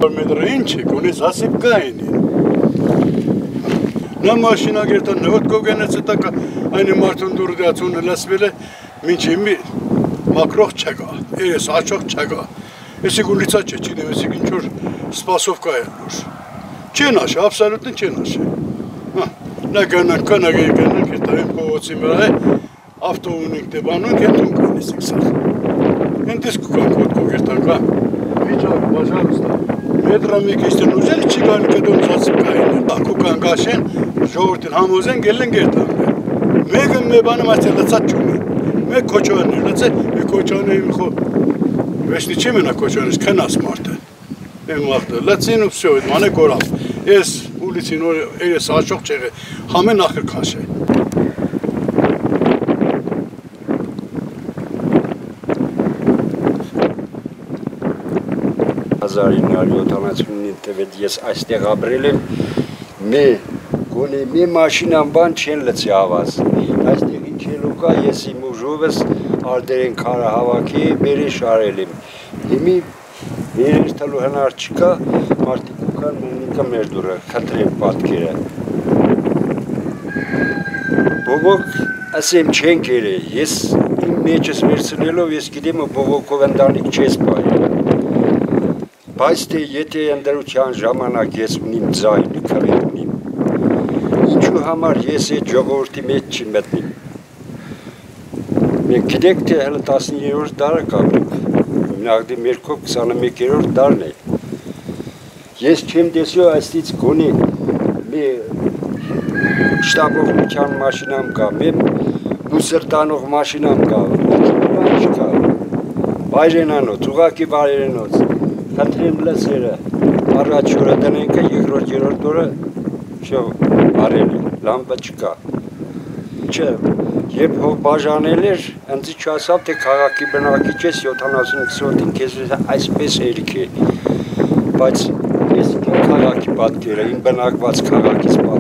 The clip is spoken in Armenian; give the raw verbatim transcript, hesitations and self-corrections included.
kilometr inchi, kuni zasip kaini. Na mașina gerta nevot kogenetse taka aynı martun durdu atun lasbele minçimi makrox çaga. Es açoq çaga. Esi gulitsa çeçide esi ginçur spasovka yapmış. Çenaş, absolutno çenaş. Ha, ne gönül kana gönül kitayım povotsimere avtounikte banun kentun kanisik sar. Entis kukan kod kogertanka. Viçar, пожалуйста. Medrami kesten uzel çıkan kadın zasip kayın. Kukan kaşen Жовтин хамузен gelin gertan. Меган me bana mesela satçumi. Me koçanı, let's me koçanı mi xo. Veşni çemena koçanı kenas martı. Em vaqtı. Let's in upsyo, mane koram. Es ulisin o ele sağ çok çege. Hamen axir kaşe. հազար իննյար յոթանասունինը տվեց ես այստեղ ապրել եմ մի գոնե մի մաշինան բան չեն լցի ավազ այստեղ ինչ ելուկա ես իմ ուժովս արդերեն քարը հավաքի բերի շարել եմ հիմի վերերթալու հնար չկա մարդիկ ուկան մունիկա մեր դուրը խտրեմ պատկերը բողոք ասեմ չեն կերը ես իմ մեջս վերցնելով ես գիտեմ բողոքով ընտանիք չես պահել Բայց թե եթե ընդրության ժամանակ ես ունիմ ձայնը քրել ունիմ, ինչու համար ես այդ ժողովրդի մեջ չի մտնիմ։ Մենք գիտենք, թե հələ տասնիններորդ դարը կապրենք, մնագդի մերքով քսանմեկերորդ դարն է։ Ես չեմ տեսյո այստից գոնի մի շտաբողության մաշինամ կա, մի մուսրտանող մաշինամ կա, չկա, բայրենանոց, ուղակի բայրենոց, Խնդրեմ լսերը, առաջ օրը տնենքը, երկրորդ երորդ օրը շով արել է, լամպը չկա։ Չէ, երբ հով բաժանել էր, ընձի չասավ, թե քաղաքի բնակիչ ես յոթանասունինը քեզ այսպես երիք է, բայց ես իմ քաղաքի պատկերը, իմ բնակված քաղաքից պատկերը